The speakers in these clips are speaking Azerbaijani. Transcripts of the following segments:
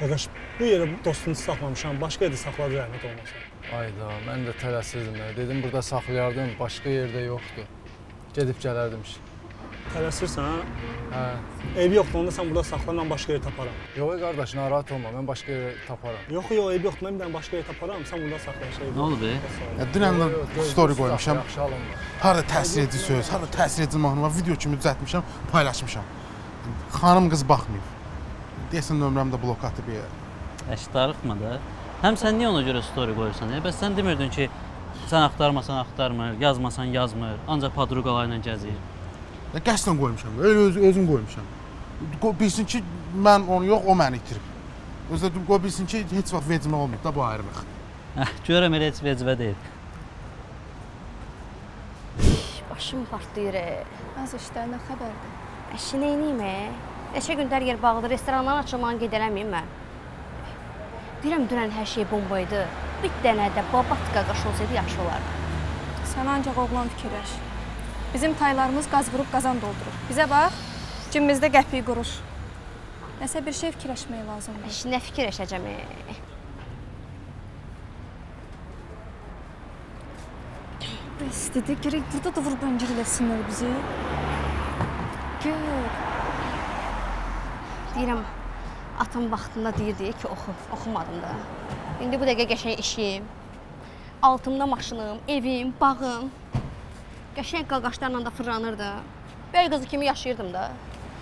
Qardaş, bu yerə dostunu saxlamışam, başqa yerdə saxladı rəhmət olmasa. Ayda, mən də tələsirdim. Dedim, burada saxlayardım, başqa yerdə yoxdur. Gedib gələrdim. Tələsirsən, ha? Hə. Ev yoxdur, onda sən burada saxla, mən başqa yer taparam. Yox, qardaş, narahat olma, mən başqa yer taparam. Yox, ev yoxdur, mən bir dənə başqa yer taparam, sən burada saxlayacaq. Nə oldu be? Dünən story qoymuşam. Yaxşı alınma. Harada təsir edici söz, harada təsir edici mahnı var, video kimi düzəltmişəm, paylaşmışam. Xanım qız baxmayıb. Deyəsən nömrəmdə blok atıb bir yer. Darıxma da. Həm sən niyə ona görə story qoyursan? Bəs sən demirdin ki, sən axtarmasan axtarmır, yazmasan yazmır, ancaq padruqalarla gəzir. Qəsdən qoymuşam, elə özüm qoymuşam. Bilsin ki, mən onu yox, o məni itirib. Özdə qoy bilsin ki, heç vaxt vecimə olmayıb da bu ayrılıq. Görəm elə heç vecibə deyil. Başım partlayır. Az işlər, nə xəbərdir? Əşi, neyniyim? Neçə gündər yer bağlıdır, restoranların açılmağını qeyd eləməyim mən. Deyirəm, dünən hər şey bombaydı. Bir dənə də babat qaqaş olsaydı yaxşı olardı. Sən ancaq oğlan fikirləş. Bizim taylarımız qaz vurub qazan doldurur. Bizə bax, cibimizdə qəpik quruş. Nəsə bir şey fikirləşmək lazımdır. Əşi, nə fikirləşəcəm? İstədi, gerək burada da vurub öncürləsinlər bizi. Gör. Deyirəm, atam vaxtında deyirdi ki, oxumadım da. İndi bu dəqiqə qəşəng işim, altımda maşınım, evim, bağım. Qəşəng qaqaşlarla da fırlanırdı. Bəy qızı kimi yaşayırdım da.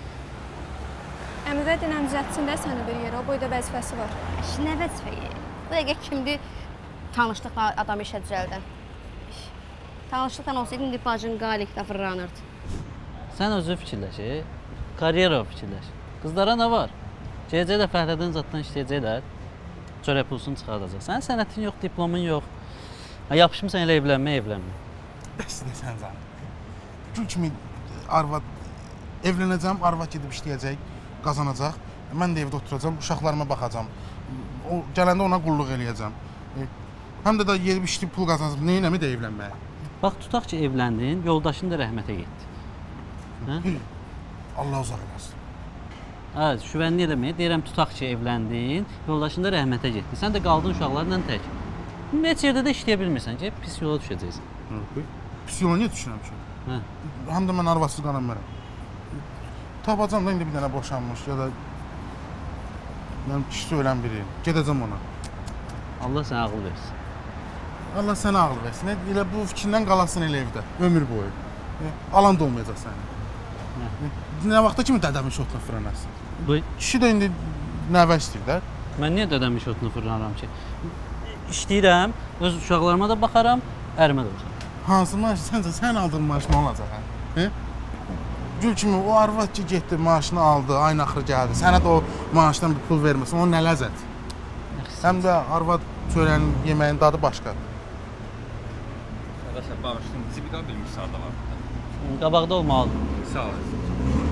Əmrə dinəm düzəltsin də səni bir yerə, o boyda vəzifəsi var. Əşi, nə vəzifəyi? Bu dəqiqə kimdir tanışlıqla adam işə düzəldən? Tanışlıqla olsaydı, indi bacın qalikdə fırlanırdı. Sən özü fikirləş, karyera fikirləş. Qızlara nə var? Gələcək də fəhlədən zaddan işləyəcəklər, çörək pulsunu çıxardacaq. Sənin sənətin yox, diplomun yox. Yapışmısan elə evlənmə. Bəs sən zənə. Gül kimi arvad, evlənəcəm, arvad gedib işləyəcək, qazanacaq. Mən də evdə oturacam, uşaqlarıma baxacam. Gələndə ona qulluq eləyəcəm. Həm də yerib işləyib pul qazanacaq, neynəmi də evlənməyə? Bax, tutaq ki, evləndin, yoldaşın da rəhmətə getdi. Allah uzaq eləsin. Hə, şüvənli eləmək, deyirəm, tutaq ki, evləndin, yoldaşın da rəhmətə getdi. Sən də qaldın uşaqlarla tək. Heç yerdə də işləyə bilmirsən ki, pis yola düşəcəksən. Pis yola niyə düşürəm ki? Həm də mən arvadsız qanamıram. Tapacam da indi bir dənə boşanmış, ya da mənim kişisi ölən biri. Gedəcəm ona. Allah sənə ağıl versin. Allah sənə ağıl versin. Elə bu fikrindən qalasın elə evdə, ömür boyu. Alan da olmayacaq səni. Nə vaxta kimi dədəmin şotuna fırlanasın? Kişi də indi nəvə istəyir də. Mən niyə dədəmin şotuna fırlanaram ki? İşləyirəm, öz uşaqlarıma da baxaram, ərimə də olacaq. Hansı maaşı? Səncə sən aldığın maaş nə olacaq? Gül kimi o arvad ki getdi, maaşını aldı, ayın axırı gəldi. Sənə də o maaşdan bir pul verməsin, o nə ləzzət? Həm də arvad çörənin, yeməyin dadı başqadır. Qardaşlar, bağışlayın, cibi qal bilmiş sağda var. Qabaqda olmalıdır. Sağ olasın.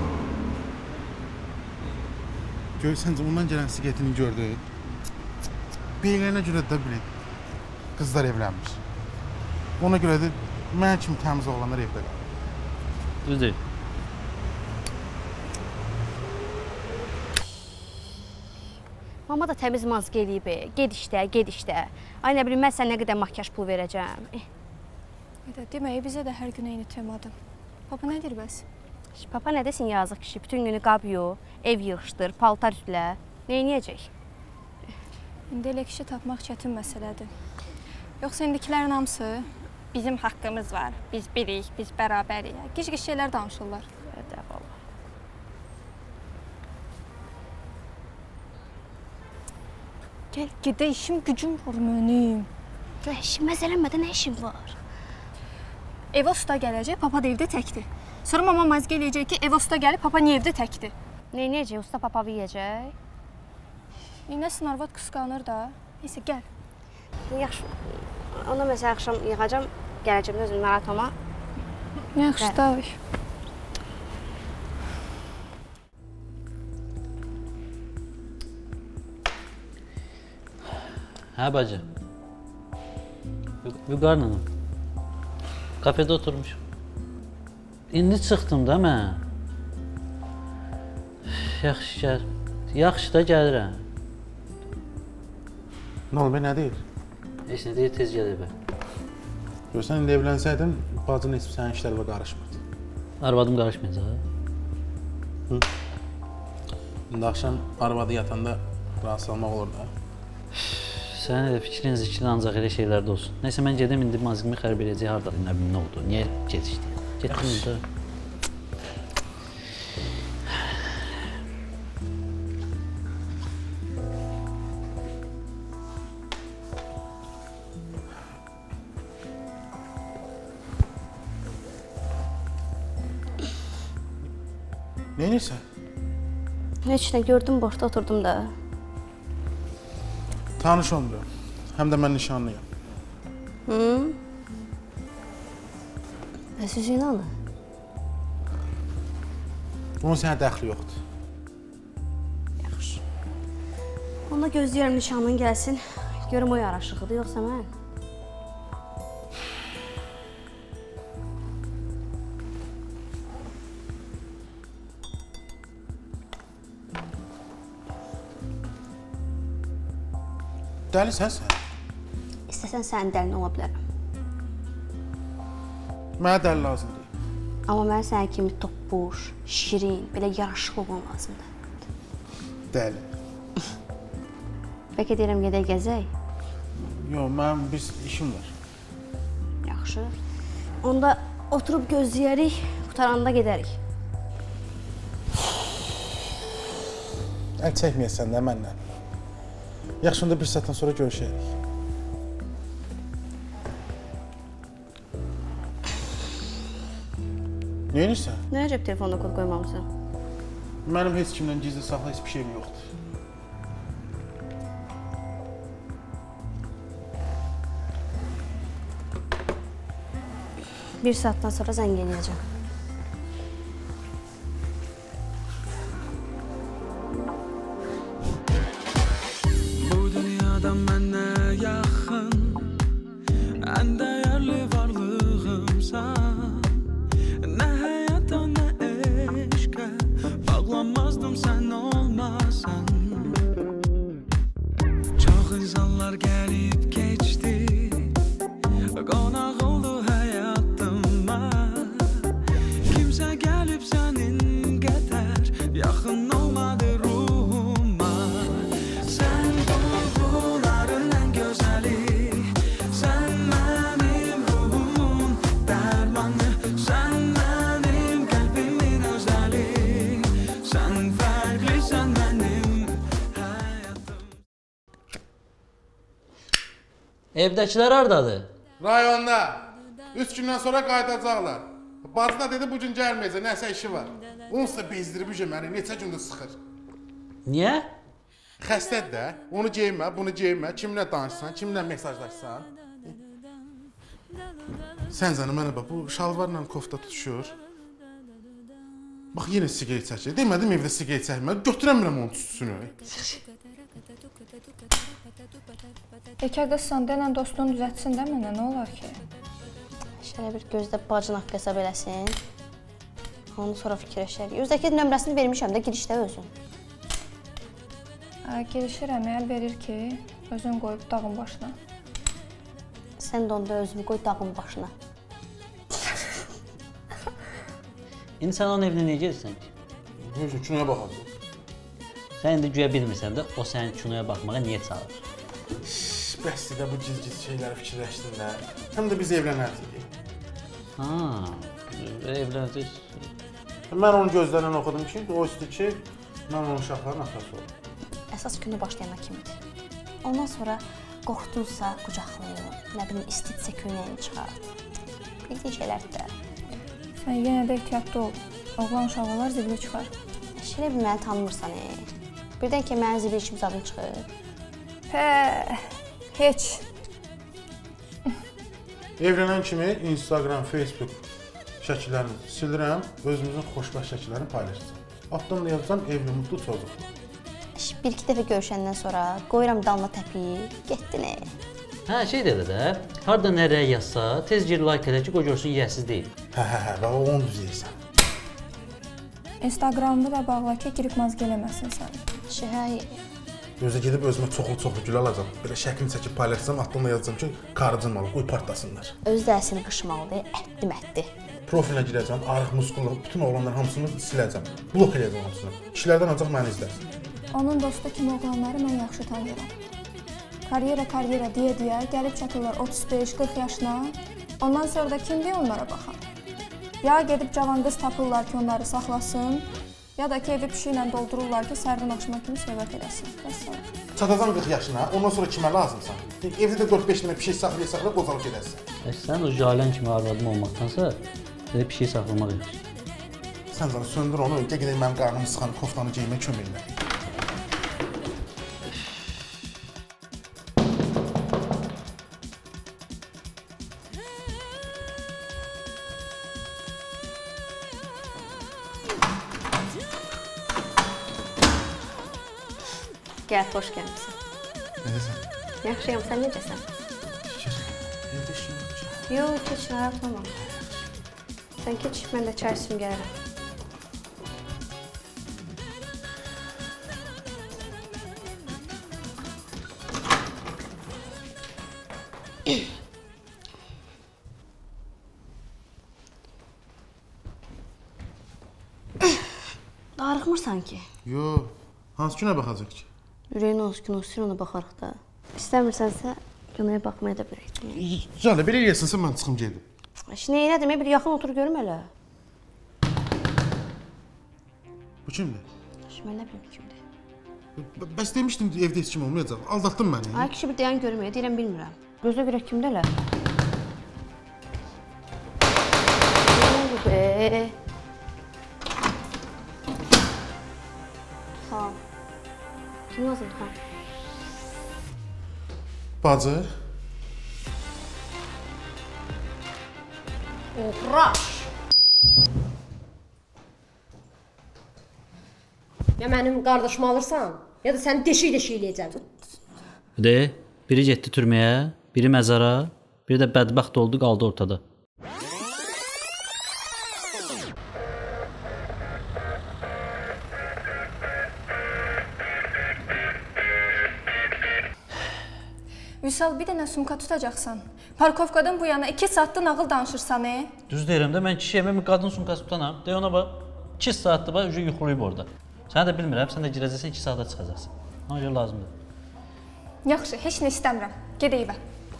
Gör, səncə ondan gələn siqetini gördü. Beyləyinə görə də bilin, qızlar evlənmiş. Ona görə də mən kimi təmiz oğlanlar evdə qalır. Düzdür. Mama da təmiz mazq eləyib, ged işdə. Ay, nə bilim, mən sən nə qədər makyaj pul verəcəm. Demək, bizə də hər gün eyni temadır. Papa nə deyir bəs? Papa nə desin, yazıq kişi, bütün günü qab yox, ev yığışdır, paltar ütlə. Neyniyəcək? İndi elə kişi tapmaq çətin məsələdir. Yoxsa indikilərin hamısı bizim haqqımız var, biz birik, biz bərabərik. Gic-gic şeylər danışırlar. Gəl, gedə, işim gücüm var mənim. İşim məzələnmədə nə işim var? Evə usta gələcək, papa da evdə təkdir. Sonra mama mazq eləyəcək ki, evə usta gəlib, papa niyə evdə təkdir? Neyniyəcək, usta papavı yiyəcək? Neynəsin, arvad qısqanır da. Neysə, gəl. Yaxşı, ona məsələ axşam yığacam, gələcəm, özüm narahat olma. Yaxşı, davay. Hə, bacı. Vüqarla. Kafede oturmuşum. İndi çıxdım da mən. Yaxşı da gəlirəm. Nə olub, nə deyir? Heç nə deyir, tez gəl evə. Görsən, indi evlənsəydin, bacın heç sənin işlərə qarışmırdı. Arvadım qarışmayacaq. İndi axşam arvadı yatanda rahatsız olmaq olur da. Sənin elə fikrin zikrin ancaq elə şeylərdə olsun. Nəysə, mən gedim, indi mazğımı xərb edəcək, harada, nə bilim, nə oldu, niyə gecikdi? Getdim indi. Neynirsən? Heç nə gördüm, boşda oturdum da. Tanış olmuram. Həm də mən nişanlıyam. Siz inanın. Onun sənə dəxli yoxdur. Yaxşı. Onda gözləyirəm nişanlın gəlsin. Görüm o yaraşıqlıdır, yoxsa mən. Dəlisən sən? İstəsən sənin dəlin ola bilərəm. Mənə dəli lazım deyil. Amma mən sənin kimi topbuş, şirin, belə yaraşıqlı olan lazımdır. Dəli. Bəlkə deyirəm, gedək gəzək. Yox, mənim bir işim var. Yaxşı. Onda oturub gözləyərik, qutaranda gedərik. Əl çəkməyəsən də mənlə. Yaxşı, onda bir saatdan sonra görüşərik. Nə edirsən? Nə əcəb telefonda kod qoymamısan? Mənim heç kimlə gizli saxla heç bir şeyim yoxdur. Bir saatdan sonra zəng eləyəcəm. Bu dünyada mənə yaxın ən dəyərli varlığımsan. Nə həyata, nə eşqə bağlanmazdım sən olmasan. Çox insanlar gəlib keçdi, qonaq oldu həyatıma. Kimsə gəlib sənin qədər yaxın olmadı ruhuma. Sən duyğuların ən gözəli, sən mənim ruhumun dərmanı, sən mənim qəlbimin özəli, sən fərqlisən mənim həyatım. Evdəkilər hardadır? Rayonda. 3 gündən sonra qayıdacaqlar. Bacı da dedi, bu gün gəlməyəcək, nəsə işi var. Onsuz da bezdirib məni, neçə gündür sıxır. Niyə? Xəstədir də, onu geyinmə, bunu geyinmə, kimlə danışsan, kimlə mesajlaşsan. Sən canım, mənə bax, bu şalvarla kofta tutuşur. Bax, yenə sigaret çəkir. Demədim evdə sigaret çəkmə, götürəmirəm onun tütüsünü. Yekə qızsan, denən dostunu düzətsin də mənə, nə olar ki? Şöyle bir gözdə bacın haqqı hesab eləsin. Onu sonra fikirləşərik. Özdəki nömrəsini vermişəm də girişdə özün. Girişirəm, əl verir ki, özün qoyub dağın başına. Sən də onda özünü qoy dağın başına. İndi sən onun evinə niyə gedirsən ki? Neyse, kinoya baxacaq. Sən indi güya bilmirsən də o səni kinoya baxmağa niyə çağırır? Bəsdir də bu giz-giz şeyləri fikirləşdin də. Həm də biz evlənərdik. Ha, evlənəcək. Mən onun gözlərindən oxudum ki, o istəyir ki, mən onun uşaqların atası olum. Əsas günü başlayana kimidir. Ondan sonra qorxdunsa qucaqlayın, nə bilim istitsə köynəyini çıxart. Bildiyi şeylərdir də. Sən yenə də ehtiyatlı ol. Oğlan uşaqlar zibilə çıxar. Şilə bir məni tanımırsan, Birdən ki, mənim zibil işim zadım çıxır. Heç. Evlənən kimi Instagram, Facebook şəkillərini silirəm, özümüzün xoşbəxt şəkillərini paylaşacağım. Altdan da yazacam, evli, mutlu çocuq. Bir-iki dəfə görüşəndən sonra qoyuram dalına təpiyi, getdi nə? Hə, şey də də, harda nə rəy yazsa, tez gir like elə ki, qoy görsün yiyəsiz deyil. Hə, və onu düz deyirsən. Instagramı da bağla ki, girib mazq eləməsin sən. Özə gedib özümə çoxlu gül alacam. Belə şəklini çəkib paylaşsam, altına yazacam ki, qarıcım alıb, qoy partlasınlar. Öz dərsini qışmalıdır, ətdi-mətdi. Profilə girəcəm, arıq, muskullu, bütün oğlanların hamısını siləcəm. Blok eləyəcəm hamısını. Kişilərdən ancaq məni izlərsin. Onun dostu kimi oğlanları mən yaxşı tanıyıram. Karyera deyə gəlib çatırlar 35-40 yaşına. Ondan sonra da kim deyə onlara baxar? Ya gedib cavan qız tapırlar ki, onları saxlasın, ya da ki, evi pişi ilə doldururlar ki, sərdən axşama kimi söhbət eləsin. Çatacam 40 yaşına, ondan sonra kimə lazımsan? Evdə də 4-5 dənə pişik saxlaya qozalıb gedərsən. Sən o jalən kimi arvadım olmaqdansa, belə bir şey saxlamaq yaxşı. Sən zənə söndür onu, gedək mənim qarnımı sıxan koftanı geymə kömək elə. Gəl, xoş gəlmişsən. Necəsən? Yaxşıyam, sən necəsən? Evdə işin yox ki. Yox, keç, narahat olma. Sən keç, mən də çay içim gəlirəm. Darıxmırsan ki? Yox, hansı günə baxacaq ki? Ürəyin olsun ki, olsun, ona baxarıq da. İstəmirsənsə, günəyə baxmaya da bilək. Canə, belə eləyəsinsə mən çıxım gedim. Nə elədim, bir yaxın otur görüm elə. Bu kimdir? Mən nə bilim kimdir. Bəs demişdin evdə heç kim olmayacaq, aldatdın məni. Ay kişi bir dayan görmüyor, deyirəm bilmirəm. Gözlə görək kimdə elə? Ne oldu be? Ha. Kim lazımdır ha? Bacı. Oğraş! Ya mənim qardaşımı alırsan, ya da səni deşik-deşik eləyəcəm. Biri getdi türməyə, biri məzara, biri də bədbəxt oldu, qaldı ortada. Vüsal, bir dənə sumka tutacaqsan. Parkovkadan bu yana 2 saatdır nağıl danışırsan, Düz deyirəm də, mən kişiyəm, mən qadın sumkası tutanam. Dey ona bax, 2 saatdır bax, ucu yuxulayıb orada. Səni də bilmirəm, sən də girəcəksən, 2 saata çıxacaqsın. Ona görə lazımdır. Yaxşı, heç nə istəmirəm. Ged evə.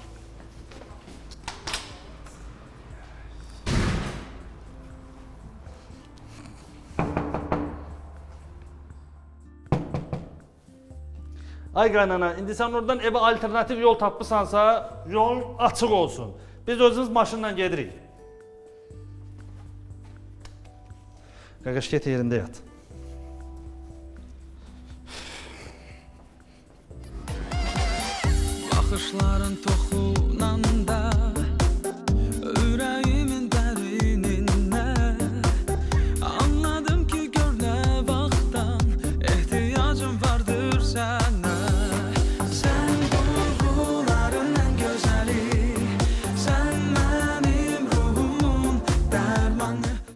Ay qaynana, indi sən oradan evə alternativ yol tapmısansa, yol açıq olsun. Biz özümüz maşınla gedirik. Qaqaş, get yerində yat. Baxışların toxunanda